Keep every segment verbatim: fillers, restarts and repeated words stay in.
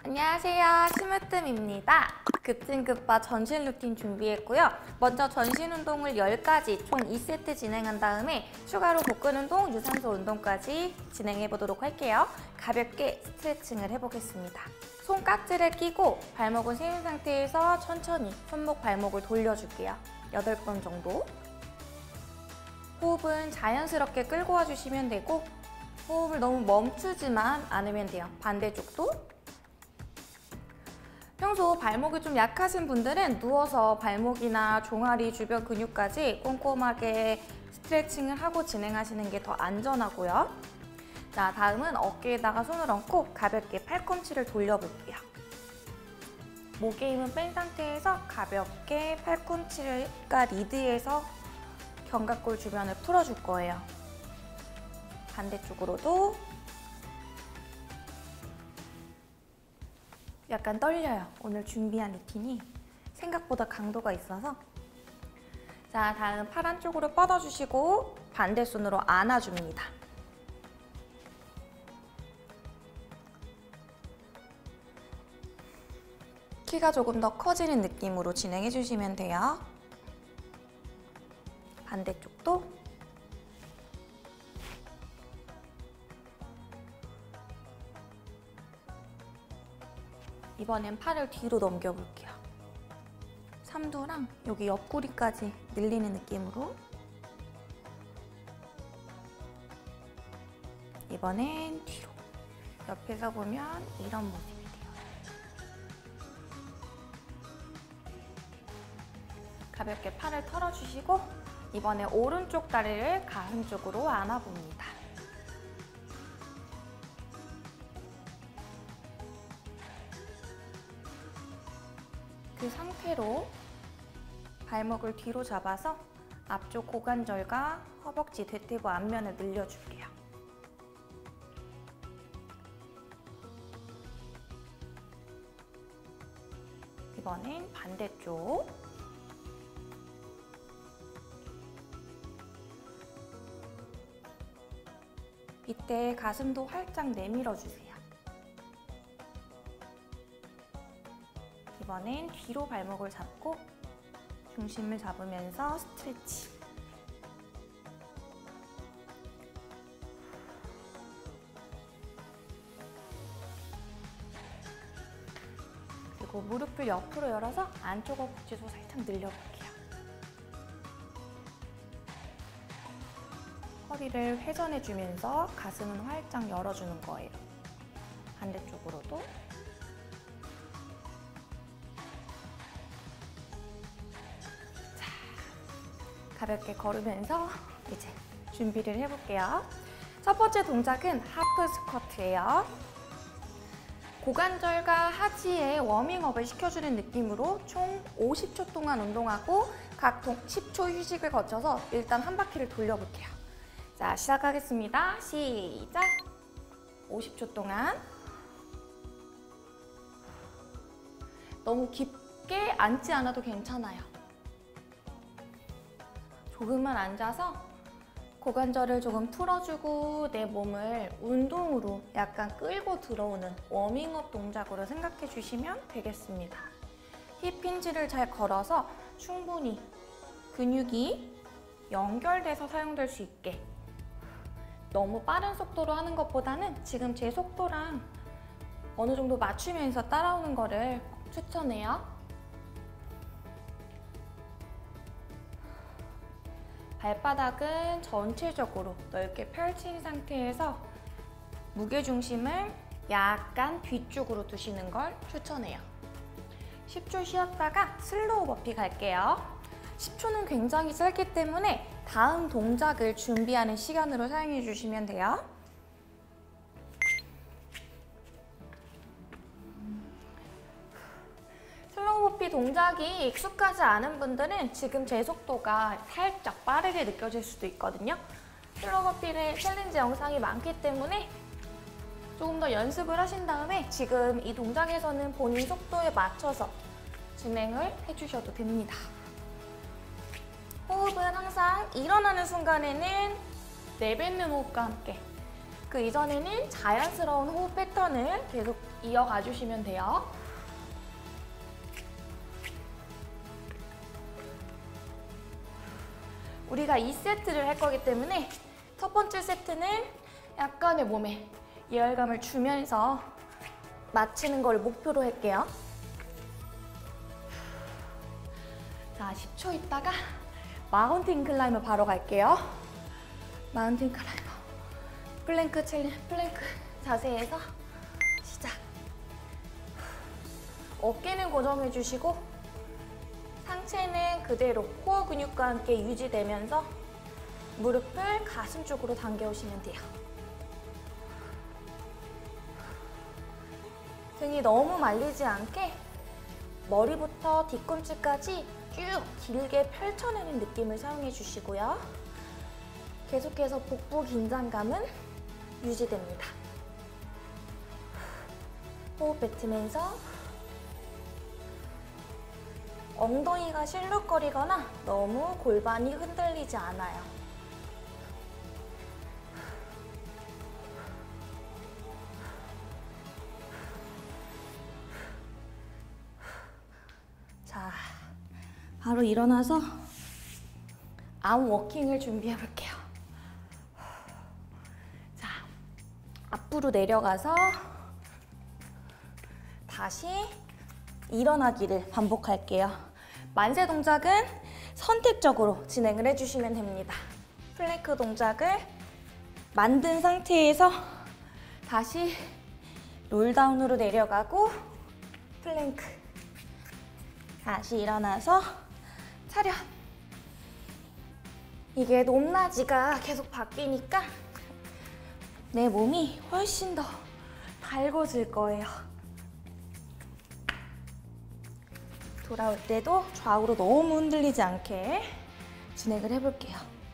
안녕하세요, 심으뜸입니다. 급진급바 전신 루틴 준비했고요. 먼저 전신 운동을 열 가지 총 이 세트 진행한 다음에 추가로 복근 운동, 유산소 운동까지 진행해 보도록 할게요. 가볍게 스트레칭을 해보겠습니다. 손깍지를 끼고 발목을 세운 상태에서 천천히 손목, 발목을 돌려줄게요. 여덟 번 정도. 호흡은 자연스럽게 끌고 와주시면 되고 호흡을 너무 멈추지만 않으면 돼요. 반대쪽도. 평소 발목이 좀 약하신 분들은 누워서 발목이나 종아리 주변 근육까지 꼼꼼하게 스트레칭을 하고 진행하시는 게 더 안전하고요. 자, 다음은 어깨에다가 손을 얹고 가볍게 팔꿈치를 돌려볼게요. 목에 힘은 뺀 상태에서 가볍게 팔꿈치가 리드해서 견갑골 주변을 풀어줄 거예요. 반대쪽으로도 약간 떨려요. 오늘 준비한 루틴이 생각보다 강도가 있어서. 자, 다음 팔 한쪽으로 뻗어주시고 반대 손으로 안아줍니다. 키가 조금 더 커지는 느낌으로 진행해 주시면 돼요. 반대쪽도. 이번엔 팔을 뒤로 넘겨볼게요. 삼두랑 여기 옆구리까지 늘리는 느낌으로. 이번엔 뒤로. 옆에서 보면 이런 모습이 돼요. 가볍게 팔을 털어주시고 이번에 오른쪽 다리를 가슴 쪽으로 안아봅니다. 그 상태로 발목을 뒤로 잡아서 앞쪽 고관절과 허벅지, 대퇴부 앞면을 늘려줄게요. 이번엔 반대쪽. 이때 가슴도 활짝 내밀어주세요. 이번엔 뒤로 발목을 잡고 중심을 잡으면서 스트레치. 그리고 무릎을 옆으로 열어서 안쪽 허벅지도 살짝 늘려볼게요. 허리를 회전해주면서 가슴은 활짝 열어주는 거예요. 반대쪽으로도. 가볍게 걸으면서 이제 준비를 해볼게요. 첫 번째 동작은 하프 스쿼트예요. 고관절과 하지에 워밍업을 시켜주는 느낌으로 총 오십 초 동안 운동하고 각 십 초 휴식을 거쳐서 일단 한 바퀴를 돌려볼게요. 자, 시작하겠습니다. 시작! 오십 초 동안. 너무 깊게 앉지 않아도 괜찮아요. 조금만 앉아서 고관절을 조금 풀어주고 내 몸을 운동으로 약간 끌고 들어오는 워밍업 동작으로 생각해 주시면 되겠습니다. 힙 힌지를 잘 걸어서 충분히 근육이 연결돼서 사용될 수 있게. 너무 빠른 속도로 하는 것보다는 지금 제 속도랑 어느 정도 맞추면서 따라오는 거를 추천해요. 발바닥은 전체적으로 넓게 펼친 상태에서 무게중심을 약간 뒤쪽으로 두시는 걸 추천해요. 십 초 쉬었다가 슬로우 버피 갈게요. 십 초는 굉장히 짧기 때문에 다음 동작을 준비하는 시간으로 사용해 주시면 돼요. 슬로우 버피 동작이 익숙하지 않은 분들은 지금 제 속도가 살짝 빠르게 느껴질 수도 있거든요. 슬로우 버피는 챌린지 영상이 많기 때문에 조금 더 연습을 하신 다음에 지금 이 동작에서는 본인 속도에 맞춰서 진행을 해주셔도 됩니다. 호흡은 항상 일어나는 순간에는 내뱉는 호흡과 함께 그 이전에는 자연스러운 호흡 패턴을 계속 이어가 주시면 돼요. 우리가 이 세트를 할 거기 때문에 첫 번째 세트는 약간의 몸에 예열감을 주면서 마치는 걸 목표로 할게요. 자, 십 초 있다가 마운틴 클라이머 바로 갈게요. 마운틴 클라이머. 플랭크 챌린, 플랭크 자세에서 시작. 어깨는 고정해 주시고 상체는 그대로 코어 근육과 함께 유지되면서 무릎을 가슴 쪽으로 당겨오시면 돼요. 등이 너무 말리지 않게 머리부터 뒤꿈치까지 쭉 길게 펼쳐내는 느낌을 사용해 주시고요. 계속해서 복부 긴장감은 유지됩니다. 호흡 뱉으면서 엉덩이가 실룩거리거나 너무 골반이 흔들리지 않아요. 자, 바로 일어나서 암 워킹을 준비해 볼게요. 자, 앞으로 내려가서 다시 일어나기를 반복할게요. 만세 동작은 선택적으로 진행을 해주시면 됩니다. 플랭크 동작을 만든 상태에서 다시 롤다운으로 내려가고 플랭크. 다시 일어나서 차렷. 이게 높낮이가 계속 바뀌니까 내 몸이 훨씬 더 달궈질 거예요. 돌아올 때도 좌우로 너무 흔들리지 않게 진행을 해볼게요.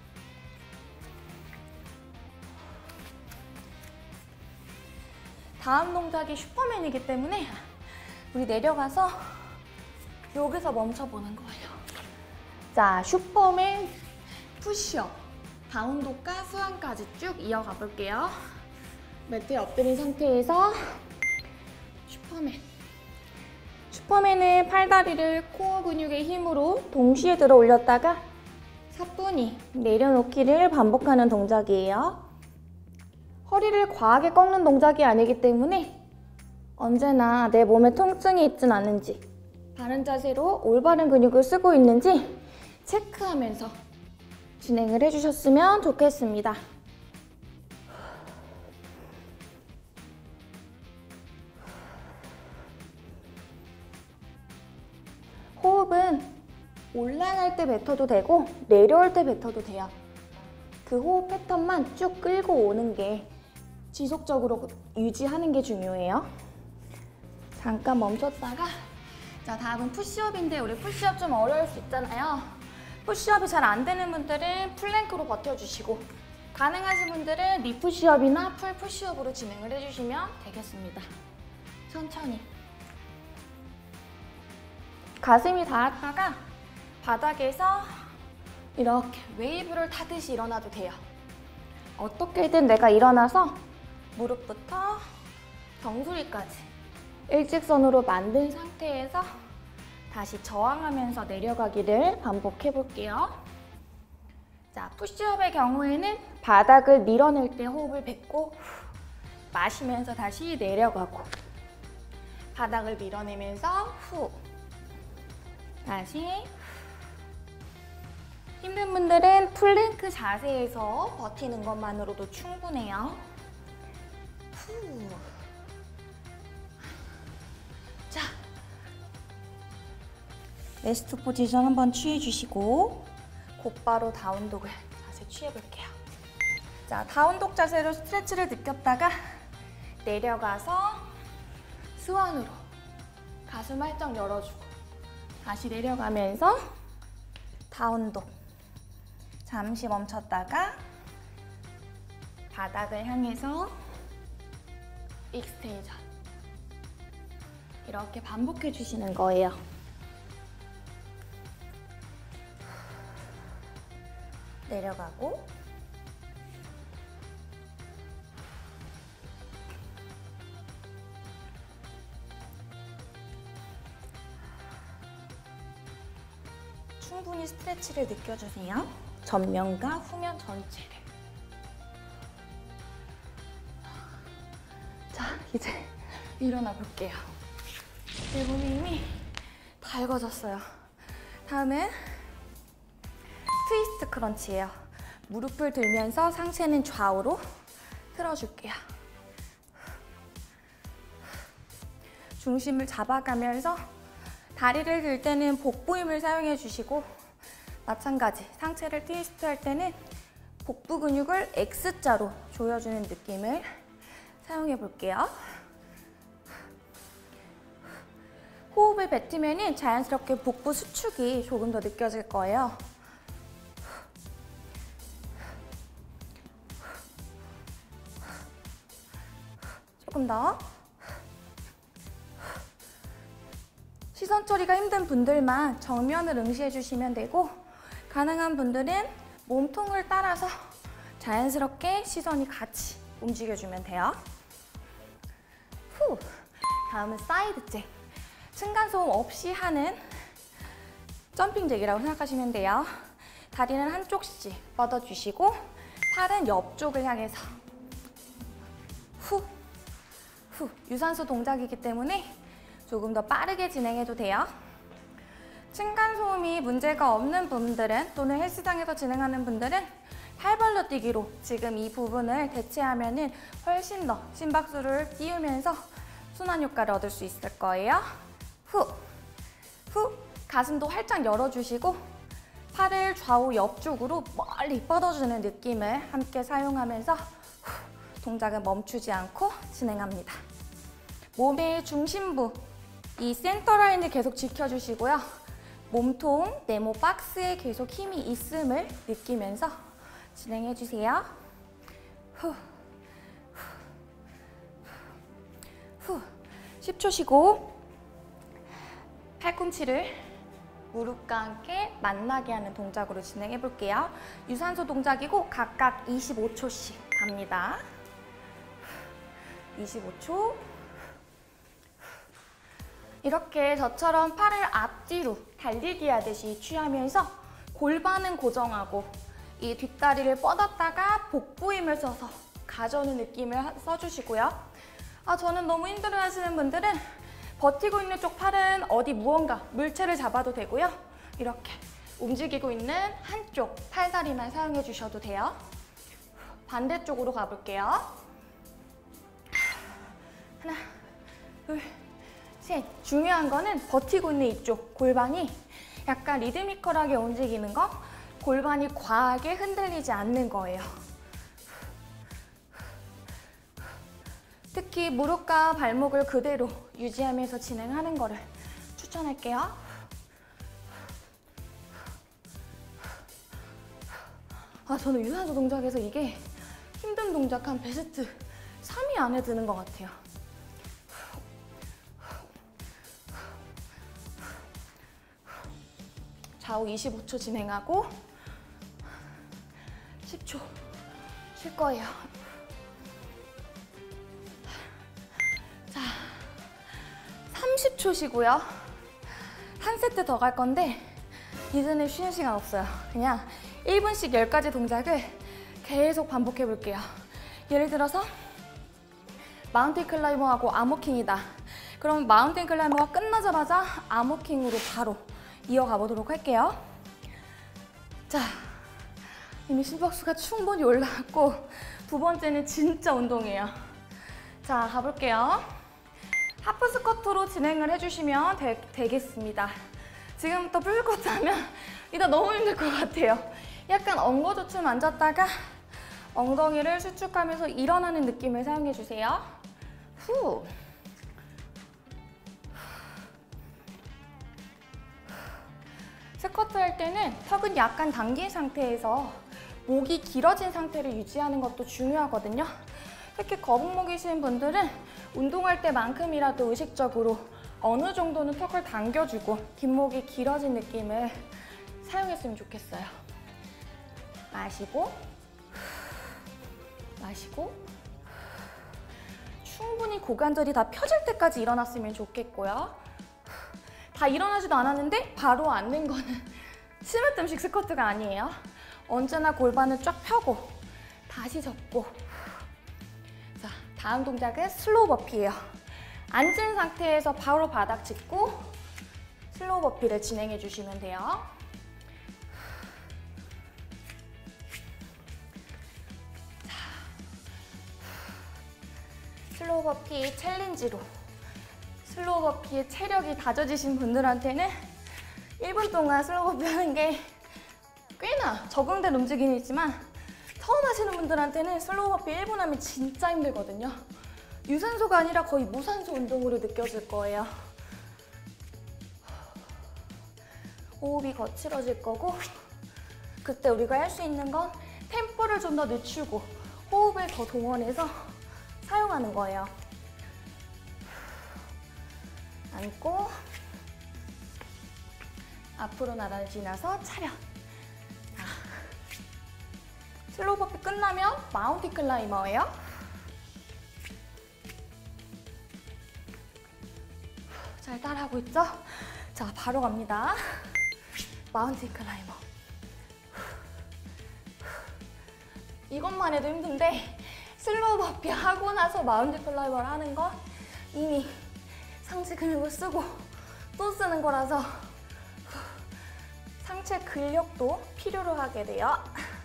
다음 동작이 슈퍼맨이기 때문에 우리 내려가서 여기서 멈춰보는 거예요. 자, 슈퍼맨 푸시업. 다운독과 수완까지 쭉 이어가 볼게요. 매트에 엎드린 상태에서 슈퍼맨. 슈퍼맨은 팔다리를 코어 근육의 힘으로 동시에 들어 올렸다가 사뿐히 내려놓기를 반복하는 동작이에요. 허리를 과하게 꺾는 동작이 아니기 때문에 언제나 내 몸에 통증이 있진 않은지 바른 자세로 올바른 근육을 쓰고 있는지 체크하면서 진행을 해주셨으면 좋겠습니다. 호흡은 올라갈 때 뱉어도 되고 내려올 때 뱉어도 돼요. 그 호흡 패턴만 쭉 끌고 오는 게 지속적으로 유지하는 게 중요해요. 잠깐 멈췄다가 자, 다음은 푸시업인데 우리 푸시업 좀 어려울 수 있잖아요. 푸시업이 잘 안 되는 분들은 플랭크로 버텨주시고 가능하신 분들은 니 푸시업이나 풀 푸시업으로 진행을 해주시면 되겠습니다. 천천히. 가슴이 닿았다가 바닥에서 이렇게 웨이브를 타듯이 일어나도 돼요. 어떻게든 내가 일어나서 무릎부터 정수리까지 일직선으로 만든 상태에서 다시 저항하면서 내려가기를 반복해 볼게요. 자, 푸시업의 경우에는 바닥을 밀어낼 때 호흡을 뱉고 마시면서 다시 내려가고 바닥을 밀어내면서 후 다시. 힘든 분들은 플랭크 자세에서 버티는 것만으로도 충분해요. 후. 자, 레스트 포지션 한번 취해주시고 곧바로 다운독을 자세 취해볼게요. 자, 다운독 자세로 스트레치를 느꼈다가 내려가서 스완으로 가슴 활짝 열어주고 다시 내려가면서 다운독. 잠시 멈췄다가 바닥을 향해서 익스테이션. 이렇게 반복해 주시는 거예요. 내려가고 충분히 스트레치를 느껴주세요. 전면과 후면 전체를. 자, 이제 일어나 볼게요. 내 몸이 이미 달궈졌어요. 다음은 트위스트 크런치예요. 무릎을 들면서 상체는 좌우로 틀어줄게요. 중심을 잡아가면서 다리를 들 때는 복부 힘을 사용해 주시고, 마찬가지 상체를 트위스트 할 때는 복부 근육을 X자로 조여주는 느낌을 사용해 볼게요. 호흡을 뱉으면 자연스럽게 복부 수축이 조금 더 느껴질 거예요. 조금 더. 시선 처리가 힘든 분들만 정면을 응시해 주시면 되고, 가능한 분들은 몸통을 따라서 자연스럽게 시선이 같이 움직여주면 돼요. 후. 다음은 사이드 잭. 층간소음 없이 하는 점핑 잭이라고 생각하시면 돼요. 다리는 한쪽씩 뻗어주시고 팔은 옆쪽을 향해서 후, 후. 유산소 동작이기 때문에 조금 더 빠르게 진행해도 돼요. 층간소음이 문제가 없는 분들은, 또는 헬스장에서 진행하는 분들은 팔벌로 뛰기로 지금 이 부분을 대체하면 훨씬 더 심박수를 띄우면서 순환 효과를 얻을 수 있을 거예요. 후, 후. 가슴도 활짝 열어주시고 팔을 좌우 옆쪽으로 멀리 뻗어주는 느낌을 함께 사용하면서 후, 동작은 멈추지 않고 진행합니다. 몸의 중심부, 이 센터 라인을 계속 지켜주시고요. 몸통, 네모 박스에 계속 힘이 있음을 느끼면서 진행해주세요. 후, 후, 후. 십 초 쉬고 팔꿈치를 무릎과 함께 만나게 하는 동작으로 진행해 볼게요. 유산소 동작이고 각각 이십오 초씩 갑니다. 이십오 초. 이렇게 저처럼 팔을 앞뒤로 달리기 하듯이 취하면서 골반은 고정하고 이 뒷다리를 뻗었다가 복부 힘을 써서 가져오는 느낌을 써주시고요. 아, 저는 너무 힘들어 하시는 분들은 버티고 있는 쪽 팔은 어디 무언가 물체를 잡아도 되고요. 이렇게 움직이고 있는 한쪽 팔다리만 사용해 주셔도 돼요. 반대쪽으로 가볼게요. 하나, 둘, 셋. 중요한 거는 버티고 있는 이쪽 골반이 약간 리드미컬하게 움직이는 거, 골반이 과하게 흔들리지 않는 거예요. 특히 무릎과 발목을 그대로 유지하면서 진행하는 거를 추천할게요. 아, 저는 유산소 동작에서 이게 힘든 동작 한 베스트 삼 위 안에 드는 것 같아요. 좌우 이십오 초 진행하고 십 초 쉴 거예요. 자, 삼십 초 쉬고요. 한 세트 더 갈 건데 이제는 쉬는 시간 없어요. 그냥 일 분씩 열 가지 동작을 계속 반복해 볼게요. 예를 들어서 마운틴 클라이머하고 암워킹이다. 그럼 마운틴 클라이머가 끝나자마자 암워킹으로 바로 이어가 보도록 할게요. 자, 이미 심박수가 충분히 올라왔고 두 번째는 진짜 운동이에요. 자, 가볼게요. 하프 스쿼트로 진행을 해주시면 되, 되겠습니다. 지금부터 풀 스쿼트 하면 이따 너무 힘들 것 같아요. 약간 엉거주춤 앉았다가 엉덩이를 수축하면서 일어나는 느낌을 사용해주세요. 후. 스쿼트 할 때는 턱은 약간 당긴 상태에서 목이 길어진 상태를 유지하는 것도 중요하거든요. 특히 거북목이신 분들은 운동할 때만큼이라도 의식적으로 어느 정도는 턱을 당겨주고 뒷목이 길어진 느낌을 사용했으면 좋겠어요. 마시고, 마시고, 충분히 고관절이 다 펴질 때까지 일어났으면 좋겠고요. 다 일어나지도 않았는데 바로 앉는 거는 심으뜸식 스쿼트가 아니에요. 언제나 골반을 쫙 펴고 다시 접고. 자, 다음 동작은 슬로우 버피예요. 앉은 상태에서 바로 바닥 짚고 슬로우 버피를 진행해 주시면 돼요. 자, 슬로우 버피 챌린지로 슬로우 버피의 체력이 다져지신 분들한테는 일 분 동안 슬로우 버피 하는 게 꽤나 적응된 움직임이지만 처음 하시는 분들한테는 슬로우 버피 일 분 하면 진짜 힘들거든요. 유산소가 아니라 거의 무산소 운동으로 느껴질 거예요. 호흡이 거칠어질 거고, 그때 우리가 할 수 있는 건 템포를 좀 더 늦추고 호흡을 더 동원해서 사용하는 거예요. 앉고 앞으로 나란히 나서 차렷. 슬로우 버피 끝나면 마운틴 클라이머예요. 잘 따라하고 있죠? 자, 바로 갑니다. 마운틴 클라이머. 이것만 해도 힘든데 슬로우 버피 하고 나서 마운틴 클라이머를 하는 건 이미 상체 근육을 쓰고 또 쓰는 거라서 상체 근력도 필요로 하게 돼요.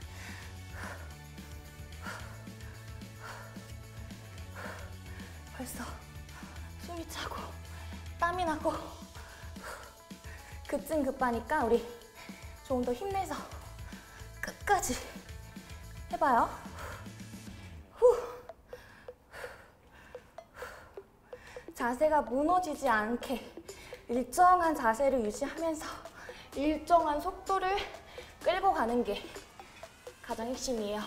벌써 숨이 차고 땀이 나고 급진급하니까 우리 조금 더 힘내서 끝까지 해봐요. 후. 자세가 무너지지 않게 일정한 자세를 유지하면서 일정한 속도를 끌고 가는 게 가장 핵심이에요.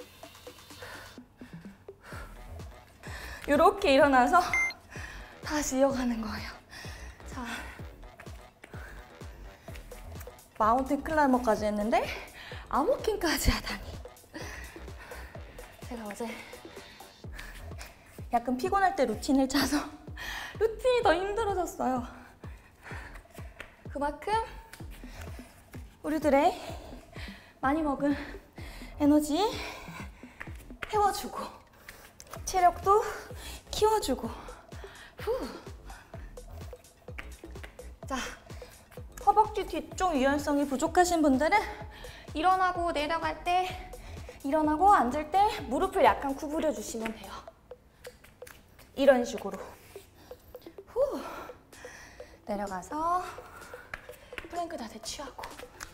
이렇게 일어나서 다시 이어가는 거예요. 자, 마운틴 클라이머까지 했는데 암호킹까지 하다니. 제가 어제 약간 피곤할 때 루틴을 짜서 루틴이 더 힘들어졌어요. 그만큼 우리들의 많이 먹은 에너지 태워주고 체력도 키워주고. 후. 자, 허벅지 뒤쪽 유연성이 부족하신 분들은 일어나고 내려갈 때, 일어나고 앉을 때 무릎을 약간 구부려 주시면 돼요. 이런 식으로. 후. 내려가서 플랭크 자세 취하고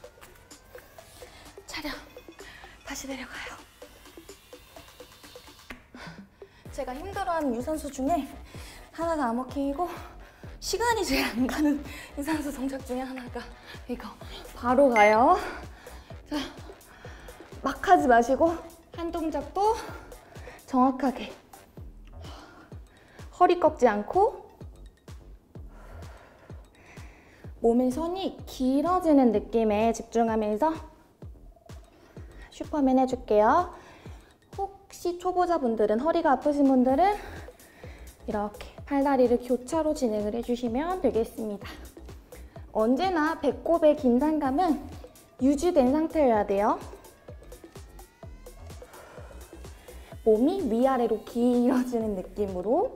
차렷. 다시 내려가요. 제가 힘들어하는 유산소 중에 하나가 암호킹이고 시간이 제일 안 가는 유산소 동작 중에 하나가 이거. 바로 가요. 자, 막 하지 마시고 한 동작도 정확하게 허리 꺾지 않고 몸의 선이 길어지는 느낌에 집중하면서 슈퍼맨 해줄게요. 혹시 초보자분들은, 허리가 아프신 분들은 이렇게 팔다리를 교차로 진행을 해주시면 되겠습니다. 언제나 배꼽의 긴장감은 유지된 상태여야 돼요. 몸이 위아래로 길어지는 느낌으로.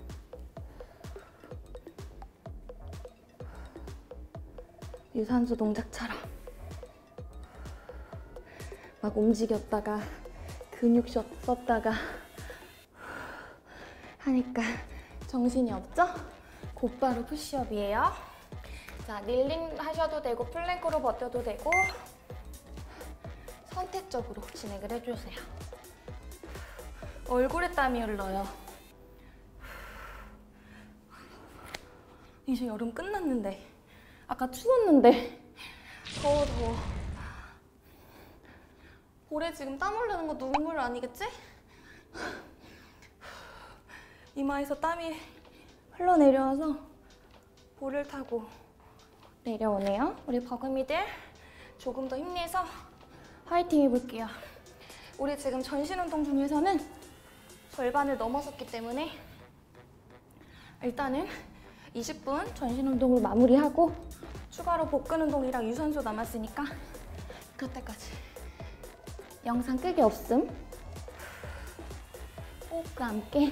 유산소 동작처럼 막 움직였다가 근육 썼다가 하니까 정신이 없죠? 곧바로 푸시업이에요. 자, 닐링 하셔도 되고 플랭크로 버텨도 되고 선택적으로 진행을 해주세요. 얼굴에 땀이 흘러요. 이제 여름 끝났는데, 아까 추웠는데 더워 더워. 볼에 지금 땀 흘리는 거 눈물 아니겠지? 이마에서 땀이 흘러내려와서 볼을 타고 내려오네요. 우리 버금이들 조금 더 힘내서 화이팅 해볼게요. 우리 지금 전신 운동 중에서는 절반을 넘어섰기 때문에 일단은 이십 분 전신 운동을 마무리하고 추가로 복근 운동이랑 유산소 남았으니까 그때까지 영상 끄기 없음. 호흡과 함께.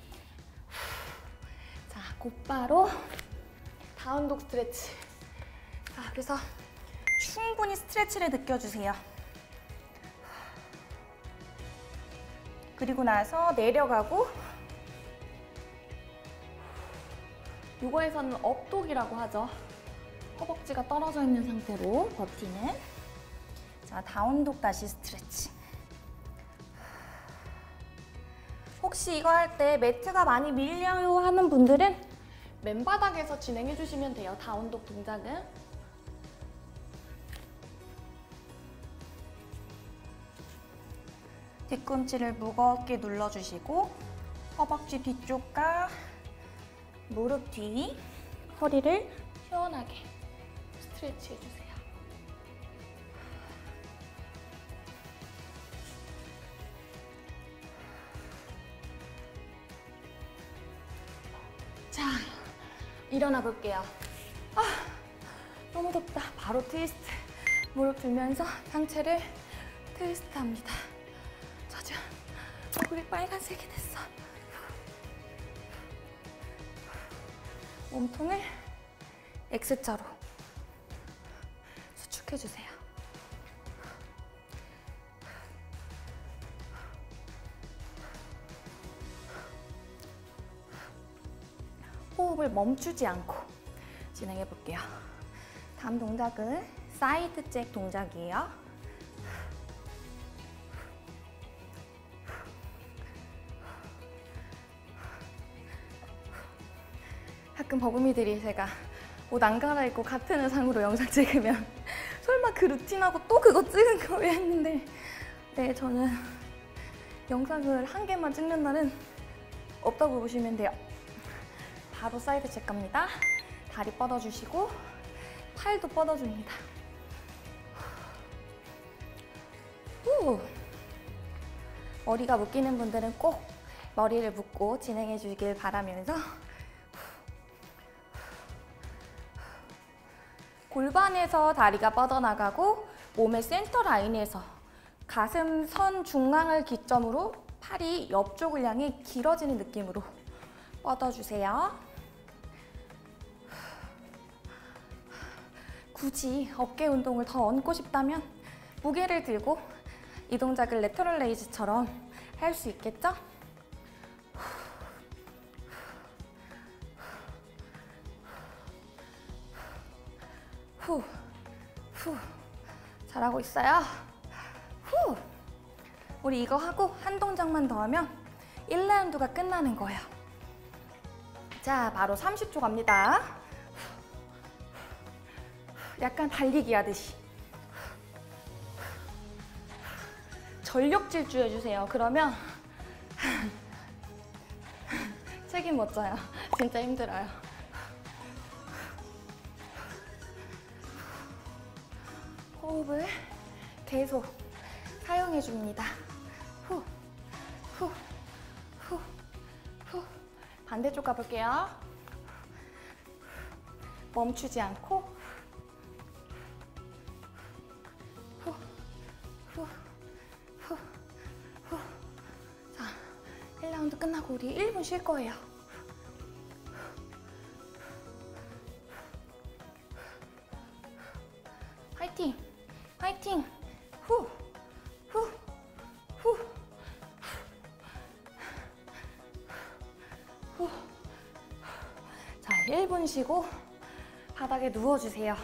자, 곧바로 다운독 스트레치. 자, 그래서 충분히 스트레치를 느껴주세요. 그리고 나서 내려가고, 요거에서는 업독이라고 하죠. 허벅지가 떨어져 있는 상태로 버티는. 자, 다운독 다시 스트레치. 혹시 이거 할 때 매트가 많이 밀려요 하는 분들은 맨바닥에서 진행해 주시면 돼요. 다운독 동작은. 뒤꿈치를 무겁게 눌러주시고 허벅지 뒤쪽과 무릎 뒤, 허리를 시원하게 스트레치 해주세요. 자, 일어나 볼게요. 아, 너무 덥다. 바로 트위스트. 무릎 들면서 상체를 트위스트 합니다. 저죠. 얼굴이 빨간색이 됐어. 몸통을 X자로 수축해주세요. 호흡을 멈추지 않고 진행해 볼게요. 다음 동작은 사이드 잭 동작이에요. 가끔 버금이들이 제가 옷 안 갈아입고 같은 의상으로 영상 찍으면 설마 그 루틴하고 또 그거 찍은 거야 했는데, 네, 저는 영상을 한 개만 찍는 날은 없다고 보시면 돼요. 바로 사이드 잭 갑니다. 다리 뻗어주시고 팔도 뻗어줍니다. 후. 머리가 묶이는 분들은 꼭 머리를 묶고 진행해 주길 바라면서, 골반에서 다리가 뻗어나가고 몸의 센터 라인에서 가슴 선 중앙을 기점으로 팔이 옆쪽을 향해 길어지는 느낌으로 뻗어주세요. 굳이 어깨 운동을 더 얹고 싶다면 무게를 들고 이 동작을 레터럴 레이즈처럼 할 수 있겠죠? 후, 후, 잘하고 있어요. 후, 우리 이거 하고 한 동작만 더 하면 일 라운드가 끝나는 거예요. 자, 바로 삼십 초 갑니다. 약간 달리기 하듯이 전력 질주 해주세요. 그러면 책임 못 져요. 진짜 힘들어요. 호흡을 계속 사용해 줍니다. 후, 후, 후, 후. 반대쪽 가볼게요. 멈추지 않고 후, 후, 후, 후. 자, 일 라운드 끝나고 우리 일 분 쉴 거예요. 화이팅! 화이팅! 후! 후! 후! 후! 자, 일 분 쉬고 바닥에 누워주세요.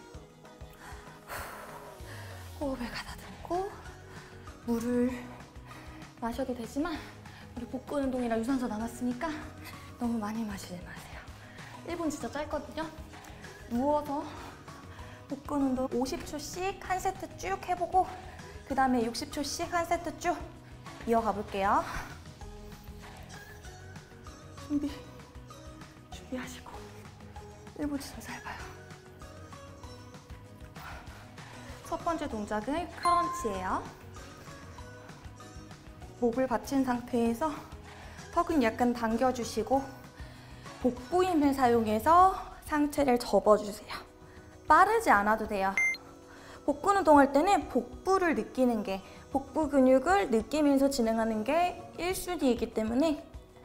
호흡을 가다듬고 물을 마셔도 되지만 우리 복근 운동이랑 유산소 남았으니까 너무 많이 마시지 마세요. 일 분 진짜 짧거든요. 누워서 복근 운동 오십 초씩 한 세트 쭉 해보고 그 다음에 육십 초씩 한 세트 쭉 이어가 볼게요. 준비, 준비하시고 일 분 진짜 짧아요. 첫 번째 동작은 크런치예요. 목을 받친 상태에서 턱은 약간 당겨주시고 복부 힘을 사용해서 상체를 접어주세요. 빠르지 않아도 돼요. 복근 운동할 때는 복부를 느끼는 게, 복부 근육을 느끼면서 진행하는 게 일 순위이기 때문에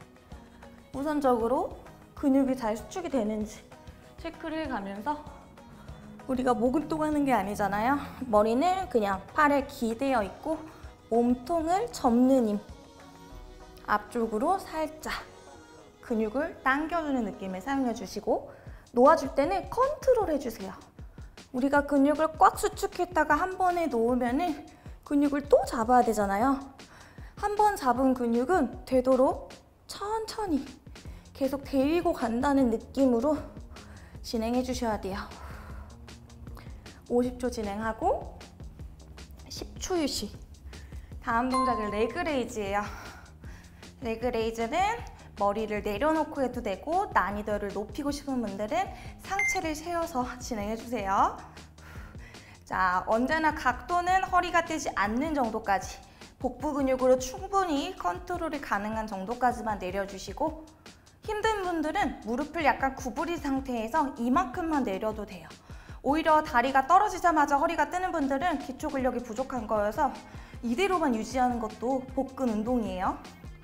우선적으로 근육이 잘 수축이 되는지 체크를 해가면서, 우리가 목 운동하는 게 아니잖아요. 머리는 그냥 팔에 기대어 있고 몸통을 접는 힘, 앞쪽으로 살짝 근육을 당겨주는 느낌을 사용해 주시고, 놓아줄 때는 컨트롤 해주세요. 우리가 근육을 꽉 수축했다가 한 번에 놓으면은 근육을 또 잡아야 되잖아요. 한 번 잡은 근육은 되도록 천천히 계속 데리고 간다는 느낌으로 진행해 주셔야 돼요. 오십 초 진행하고 십 초 휴식. 다음 동작은 레그레이즈예요. 레그레이즈는 머리를 내려놓고 해도 되고, 난이도를 높이고 싶은 분들은 상체를 세워서 진행해 주세요. 자, 언제나 각도는 허리가 뜨지 않는 정도까지, 복부 근육으로 충분히 컨트롤이 가능한 정도까지만 내려주시고, 힘든 분들은 무릎을 약간 구부린 상태에서 이만큼만 내려도 돼요. 오히려 다리가 떨어지자마자 허리가 뜨는 분들은 기초 근력이 부족한 거여서 이대로만 유지하는 것도 복근 운동이에요.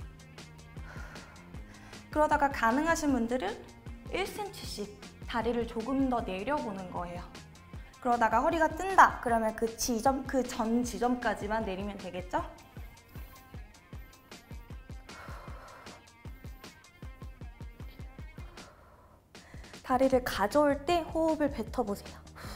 그러다가 가능하신 분들은 일 센티미터씩 다리를 조금 더 내려보는 거예요. 그러다가 허리가 뜬다 그러면 그 지점, 그 전 지점까지만 내리면 되겠죠? 다리를 가져올 때 호흡을 뱉어보세요.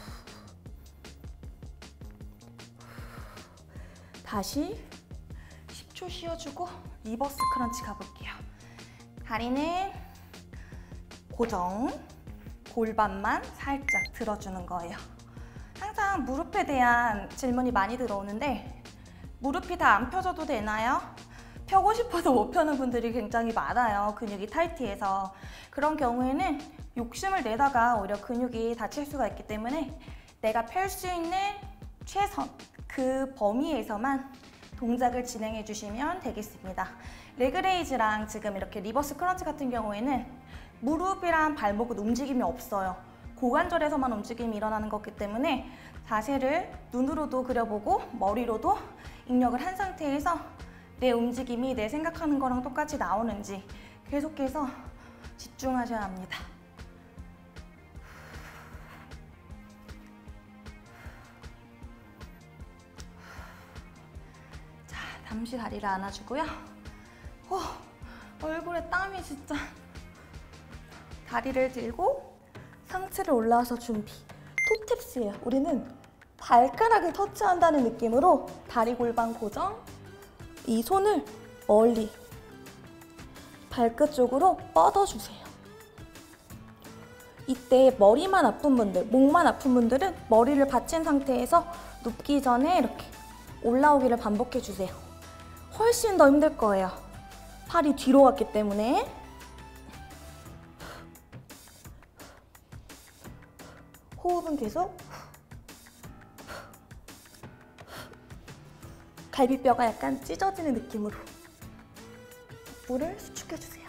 다시 십 초 쉬어주고 리버스 크런치 가볼게요. 다리는 고정, 골반만 살짝 들어주는 거예요. 항상 무릎에 대한 질문이 많이 들어오는데, 무릎이 다 안 펴져도 되나요? 펴고 싶어도 못 펴는 분들이 굉장히 많아요. 근육이 타이트해서. 그런 경우에는 욕심을 내다가 오히려 근육이 다칠 수가 있기 때문에 내가 펼 수 있는 최선, 그 범위에서만 동작을 진행해 주시면 되겠습니다. 레그레이즈랑 지금 이렇게 리버스 크런치 같은 경우에는 무릎이랑 발목은 움직임이 없어요. 고관절에서만 움직임이 일어나는 거기 때문에 자세를 눈으로도 그려보고 머리로도 입력을 한 상태에서 내 움직임이 내 생각하는 거랑 똑같이 나오는지 계속해서 집중하셔야 합니다. 자, 잠시 다리를 안아주고요. 오, 얼굴에 땀이 진짜. 다리를 들고 상체를 올라와서 준비. 토탭스예요. 우리는 발가락을 터치한다는 느낌으로 다리 골반 고정. 이 손을 멀리 발끝 쪽으로 뻗어주세요. 이때 머리만 아픈 분들, 목만 아픈 분들은 머리를 받친 상태에서 눕기 전에 이렇게 올라오기를 반복해주세요. 훨씬 더 힘들 거예요. 팔이 뒤로 갔기 때문에. 호흡은 계속. 갈비뼈가 약간 찢어지는 느낌으로 복부를 수축해주세요.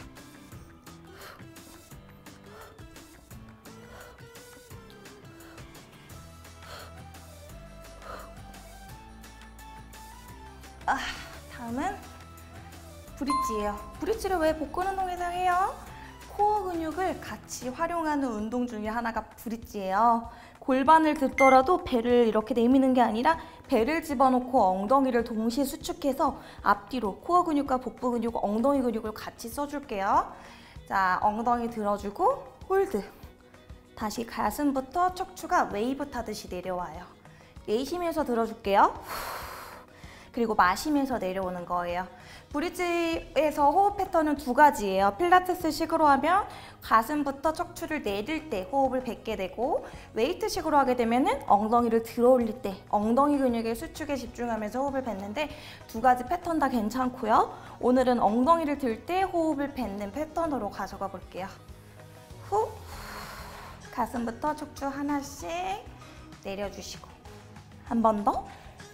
아, 다음은 브릿지예요. 브릿지를 왜 복근 운동에서 해요? 코어 근육을 같이 활용하는 운동 중에 하나가 브릿지예요. 골반을 듣더라도 배를 이렇게 내미는 게 아니라 배를 집어넣고 엉덩이를 동시에 수축해서 앞뒤로 코어 근육과 복부 근육, 엉덩이 근육을 같이 써줄게요. 자, 엉덩이 들어주고 홀드. 다시 가슴부터 척추가 웨이브 타듯이 내려와요. 내쉬면서 들어줄게요. 그리고 마시면서 내려오는 거예요. 브릿지에서 호흡 패턴은 두 가지예요. 필라테스식으로 하면 가슴부터 척추를 내릴 때 호흡을 뱉게 되고, 웨이트식으로 하게 되면 엉덩이를 들어 올릴 때 엉덩이 근육의 수축에 집중하면서 호흡을 뱉는데, 두 가지 패턴 다 괜찮고요. 오늘은 엉덩이를 들 때 호흡을 뱉는 패턴으로 가져가 볼게요. 후, 가슴부터 척추 하나씩 내려주시고, 한 번 더.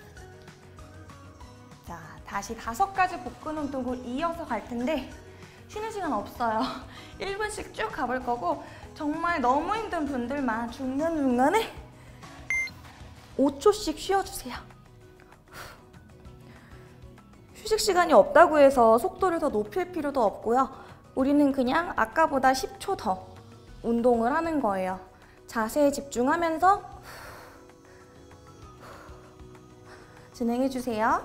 자, 다시 다섯 가지 복근 운동을 이어서 갈 텐데 쉬는 시간 없어요. 일 분씩 쭉 가볼 거고, 정말 너무 힘든 분들만 중간중간에 오 초씩 쉬어주세요. 휴식 시간이 없다고 해서 속도를 더 높일 필요도 없고요. 우리는 그냥 아까보다 십 초 더 운동을 하는 거예요. 자세에 집중하면서 진행해주세요.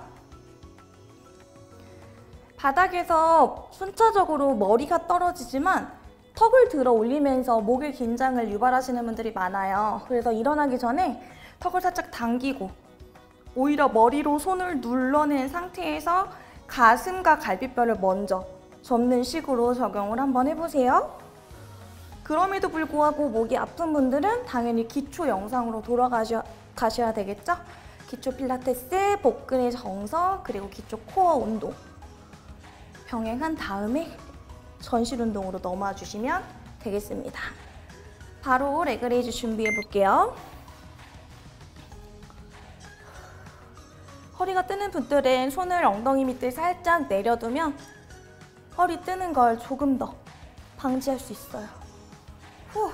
바닥에서 순차적으로 머리가 떨어지지만 턱을 들어 올리면서 목의 긴장을 유발하시는 분들이 많아요. 그래서 일어나기 전에 턱을 살짝 당기고 오히려 머리로 손을 눌러낸 상태에서 가슴과 갈비뼈를 먼저 접는 식으로 적용을 한번 해보세요. 그럼에도 불구하고 목이 아픈 분들은 당연히 기초 영상으로 돌아가셔야 가셔야 되겠죠? 기초 필라테스, 복근의 정석, 그리고 기초 코어 운동 병행한 다음에 전실 운동으로 넘어와 주시면 되겠습니다. 바로 레그레이즈 준비해 볼게요. 허리가 뜨는 분들은 손을 엉덩이 밑에 살짝 내려두면 허리 뜨는 걸 조금 더 방지할 수 있어요. 후.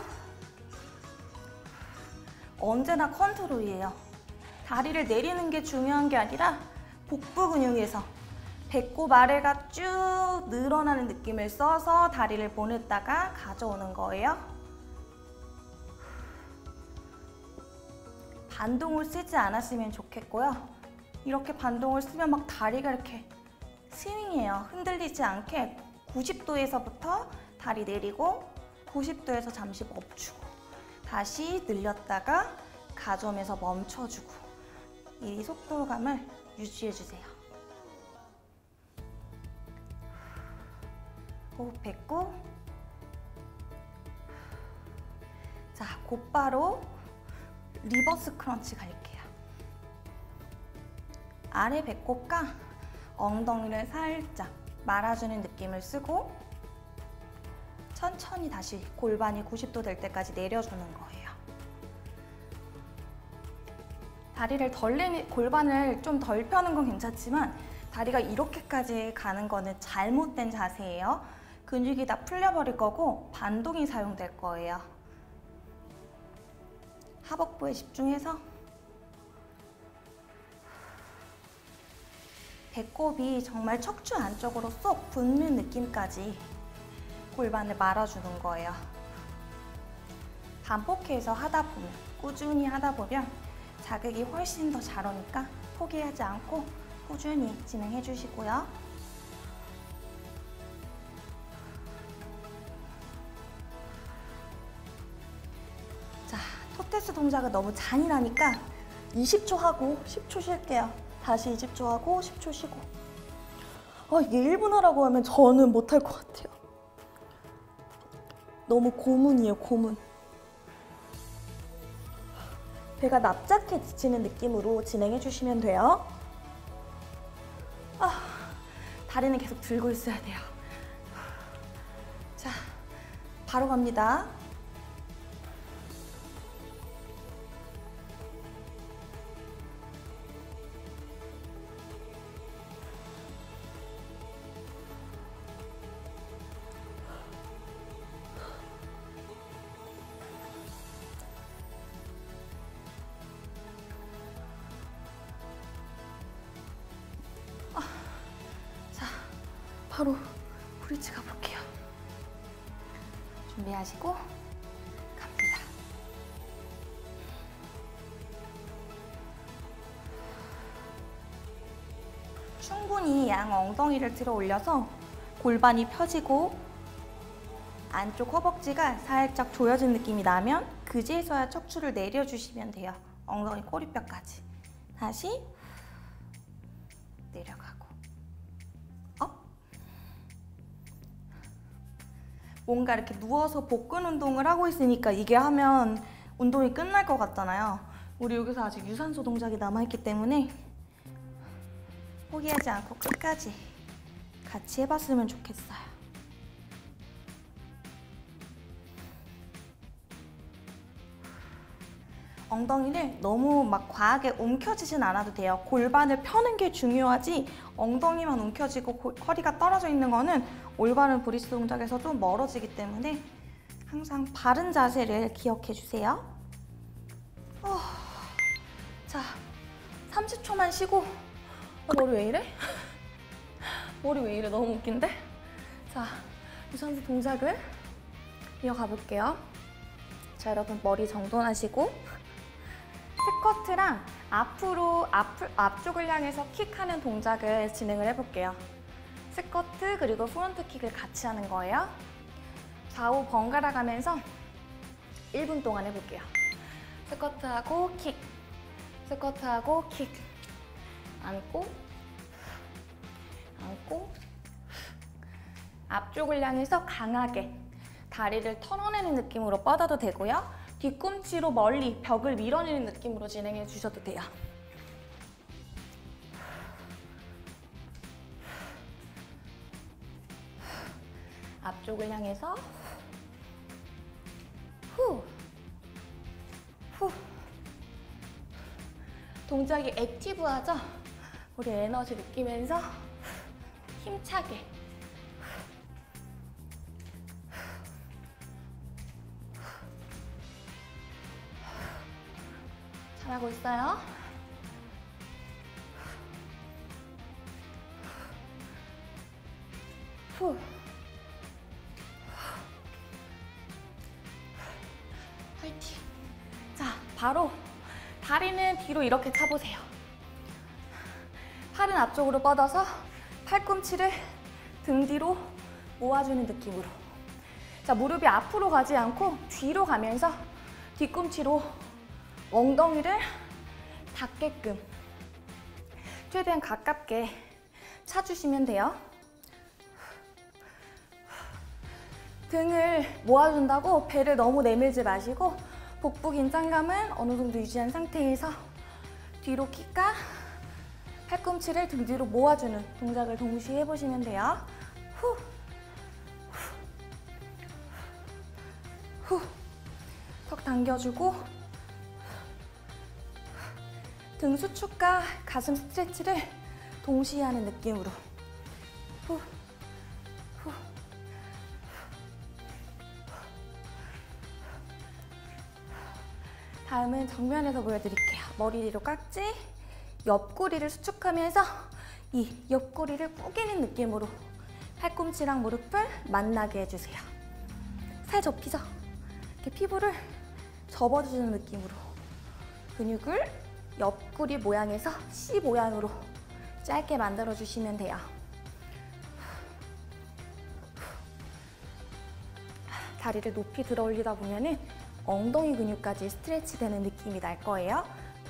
언제나 컨트롤이에요. 다리를 내리는 게 중요한 게 아니라 복부 근육에서 배꼽 아래가 쭉 늘어나는 느낌을 써서 다리를 보냈다가 가져오는 거예요. 반동을 쓰지 않았으면 좋겠고요. 이렇게 반동을 쓰면 막 다리가 이렇게 스윙해요. 흔들리지 않게 구십 도에서부터 다리 내리고 구십 도에서 잠시 멈추고 다시 늘렸다가 가져오면서 멈춰주고 이 속도감을 유지해주세요. 호흡 뱉고 자, 곧바로 리버스 크런치 갈게요. 아래 배꼽과 엉덩이를 살짝 말아주는 느낌을 쓰고 천천히 다시 골반이 구십 도 될 때까지 내려주는 거예요. 다리를 덜 내리, 골반을 좀 덜 펴는 건 괜찮지만 다리가 이렇게까지 가는 거는 잘못된 자세예요. 근육이 다 풀려버릴 거고 반동이 사용될 거예요. 하복부에 집중해서 배꼽이 정말 척추 안쪽으로 쏙 붙는 느낌까지 골반을 말아주는 거예요. 반복해서 하다 보면, 꾸준히 하다 보면 자극이 훨씬 더 잘 오니까 포기하지 않고 꾸준히 진행해 주시고요. 자, 토테스 동작은 너무 잔인하니까 이십 초 하고 십 초 쉴게요. 다시 이십 초 하고 십 초 쉬고. 아, 이게 일 분 하라고 하면 저는 못할 것 같아요. 너무 고문이에요, 고문. 배가 납작해 지치는 느낌으로 진행해 주시면 돼요. 아, 다리는 계속 들고 있어야 돼요. 자, 바로 갑니다. 바로 브릿지 가볼게요. 준비하시고 갑니다. 충분히 양 엉덩이를 들어 올려서 골반이 펴지고 안쪽 허벅지가 살짝 조여진 느낌이 나면 그제서야 척추를 내려주시면 돼요. 엉덩이 꼬리뼈까지. 다시 내려가고. 뭔가 이렇게 누워서 복근 운동을 하고 있으니까 이게 하면 운동이 끝날 것 같잖아요. 우리 여기서 아직 유산소 동작이 남아있기 때문에 포기하지 않고 끝까지 같이 해봤으면 좋겠어요. 엉덩이를 너무 막 과하게 움켜쥐진 않아도 돼요. 골반을 펴는 게 중요하지 엉덩이만 움켜쥐고 고, 허리가 떨어져 있는 거는 올바른 브릿지 동작에서 좀 멀어지기 때문에 항상 바른 자세를 기억해 주세요. 어, 자, 삼십 초만 쉬고. 어, 머리 왜 이래? 머리 왜 이래? 너무 웃긴데? 자, 유산소 동작을 이어가 볼게요. 자, 여러분 머리 정돈하시고 스쿼트랑 앞으로 앞, 앞쪽을 향해서 킥하는 동작을 진행을 해볼게요. 스쿼트 그리고 프론트 킥을 같이 하는 거예요. 좌우 번갈아 가면서 일 분 동안 해볼게요. 스쿼트하고 킥, 스쿼트하고 킥. 안고, 안고. 앞쪽을 향해서 강하게 다리를 털어내는 느낌으로 뻗어도 되고요. 뒤꿈치로 멀리 벽을 밀어내는 느낌으로 진행해 주셔도 돼요. 앞쪽을 향해서 후, 후. 동작이 액티브하죠? 우리 에너지 느끼면서 힘차게. 잘하고 있어요. 후. 화이팅. 자, 바로 다리는 뒤로 이렇게 차보세요. 팔은 앞쪽으로 뻗어서 팔꿈치를 등 뒤로 모아주는 느낌으로. 자, 무릎이 앞으로 가지 않고 뒤로 가면서 뒤꿈치로 엉덩이를 닿게끔 최대한 가깝게 차주시면 돼요. 등을 모아준다고 배를 너무 내밀지 마시고 복부 긴장감은 어느 정도 유지한 상태에서 뒤로 킥과 팔꿈치를 등 뒤로 모아주는 동작을 동시에 해보시면 돼요. 후, 후, 턱 당겨주고 등 수축과 가슴 스트레치를 동시에 하는 느낌으로. 후, 후. 다음은 정면에서 보여드릴게요. 머리 뒤로 깍지, 옆구리를 수축하면서 이 옆구리를 꾸기는 느낌으로 팔꿈치랑 무릎을 만나게 해주세요. 살 접히죠? 이렇게 피부를 접어주는 느낌으로 근육을 옆구리 모양에서 C 모양으로 짧게 만들어주시면 돼요. 다리를 높이 들어 올리다 보면은 엉덩이 근육까지 스트레치 되는 느낌이 날 거예요.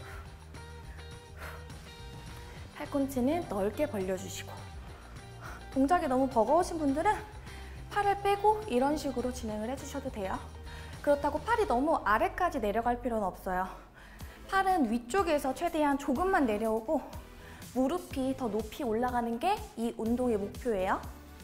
팔꿈치는 넓게 벌려주시고 동작이 너무 버거우신 분들은 팔을 빼고 이런 식으로 진행을 해주셔도 돼요. 그렇다고 팔이 너무 아래까지 내려갈 필요는 없어요. 팔은 위쪽에서 최대한 조금만 내려오고 무릎이 더 높이 올라가는 게 이 운동의 목표예요.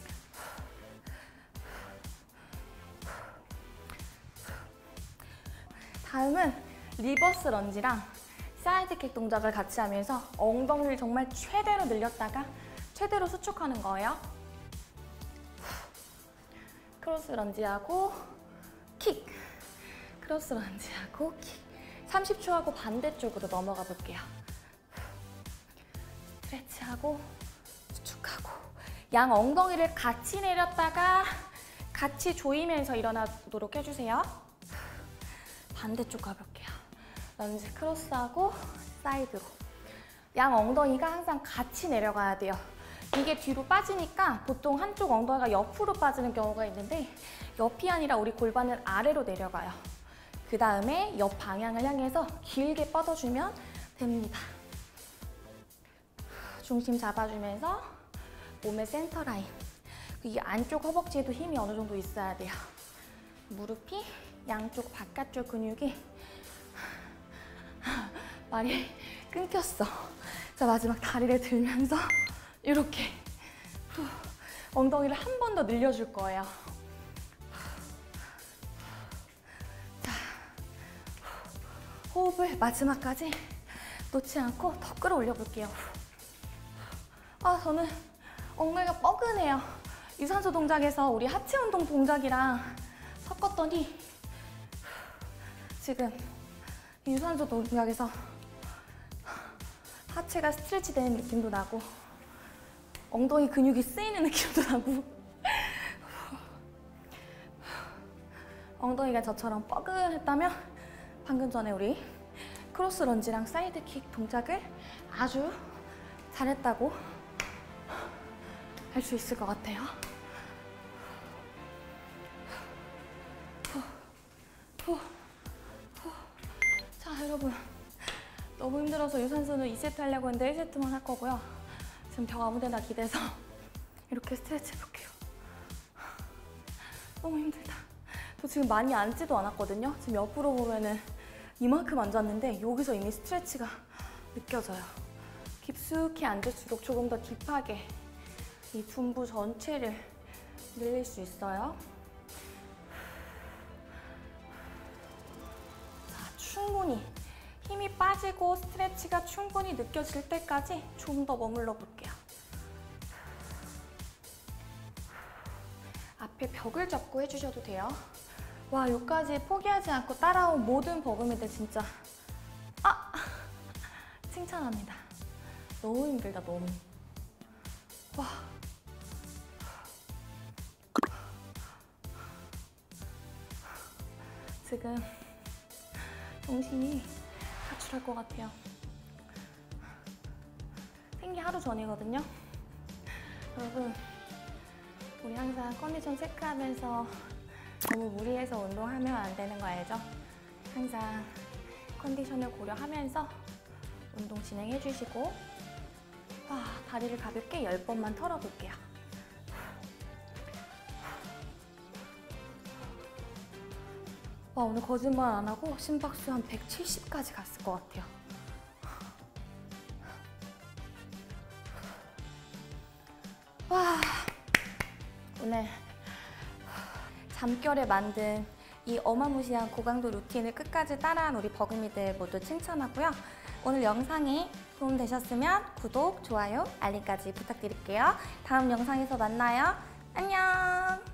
다음은 리버스 런지랑 사이드킥 동작을 같이 하면서 엉덩이를 정말 최대로 늘렸다가 최대로 수축하는 거예요. 크로스 런지하고 킥, 크로스 런지하고 킥. 삼십 초 하고 반대쪽으로 넘어가 볼게요. 스트레치하고 수축하고 양 엉덩이를 같이 내렸다가 같이 조이면서 일어나도록 해주세요. 반대쪽 가볼게요. 런지 크로스하고 사이드로. 양 엉덩이가 항상 같이 내려가야 돼요. 이게 뒤로 빠지니까 보통 한쪽 엉덩이가 옆으로 빠지는 경우가 있는데 옆이 아니라 우리 골반은 아래로 내려가요. 그 다음에 옆 방향을 향해서 길게 뻗어주면 됩니다. 중심 잡아주면서 몸의 센터 라인. 이 안쪽 허벅지에도 힘이 어느 정도 있어야 돼요. 무릎이 양쪽 바깥쪽 근육이 말이 끊겼어. 자, 마지막 다리를 들면서 이렇게 엉덩이를 한 번 더 늘려줄 거예요. 자, 호흡을 마지막까지 놓지 않고 더 끌어올려 볼게요. 아, 저는 엉덩이가 뻐근해요. 유산소 동작에서 우리 하체 운동 동작이랑 섞었더니 지금 유산소 동작에서 하체가 스트레치 되는 느낌도 나고 엉덩이 근육이 쓰이는 느낌도 나고 엉덩이가 저처럼 뻐근했다면 방금 전에 우리 크로스 런지랑 사이드 킥 동작을 아주 잘했다고 할 수 있을 것 같아요. 자, 여러분. 너무 힘들어서 유산소는 이 세트 하려고 했는데 일 세트만 할 거고요. 지금 벽 아무 데나 기대서 이렇게 스트레치 해볼게요. 너무 힘들다. 저 지금 많이 앉지도 않았거든요. 지금 옆으로 보면은 이만큼 앉았는데 여기서 이미 스트레치가 느껴져요. 깊숙이 앉을수록 조금 더 딥하게 이 둔부 전체를 늘릴 수 있어요. 자, 충분히 힘이 빠지고 스트레치가 충분히 느껴질 때까지 좀 더 머물러 볼게요. 앞에 벽을 잡고 해주셔도 돼요. 와, 여기까지 포기하지 않고 따라온 모든 버금이들 진짜 아! 칭찬합니다. 너무 힘들다, 너무. 와. 지금 정신이 가출할 것 같아요. 생기 하루 전이거든요. 여러분, 우리 항상 컨디션 체크하면서 너무 무리해서 운동하면 안 되는 거 알죠? 항상 컨디션을 고려하면서 운동 진행해 주시고, 와, 다리를 가볍게 열 번만 털어볼게요. 와, 오늘 거짓말 안 하고 심박수 한 백칠십까지 갔을 것 같아요. 와, 오늘 잠결에 만든 이 어마무시한 고강도 루틴을 끝까지 따라한 우리 버금이들 모두 칭찬하고요. 오늘 영상이 도움되셨으면 구독, 좋아요, 알림까지 부탁드릴게요. 다음 영상에서 만나요. 안녕!